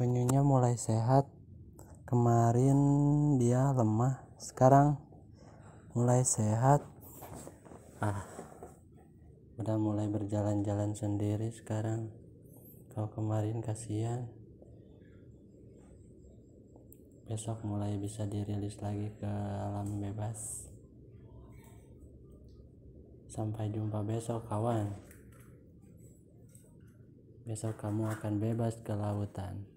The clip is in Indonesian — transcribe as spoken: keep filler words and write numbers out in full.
penyunya mulai sehat. Kemarin dia lemah, sekarang mulai sehat. Ah, udah mulai berjalan-jalan sendiri sekarang. Kalau kemarin kasihan, besok mulai bisa dirilis lagi ke alam bebas. Sampai jumpa besok kawan. Besok kamu akan bebas ke lautan.